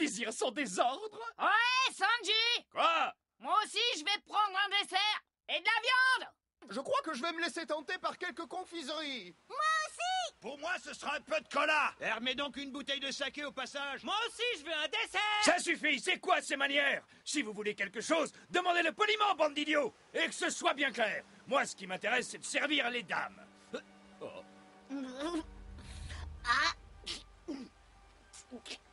plaisir sans désordre. Ouais, Sanji! Quoi? Moi aussi, je vais prendre un dessert et de la viande! Je crois que je vais me laisser tenter par quelques confiseries. Pour moi, ce sera un peu de cola. Remets donc une bouteille de saké au passage. Moi aussi, je veux un dessert! Ça suffit, c'est quoi ces manières? Si vous voulez quelque chose, demandez-le poliment, bande d'idiots. Et que ce soit bien clair. Moi, ce qui m'intéresse, c'est de servir les dames. Oh. Ah.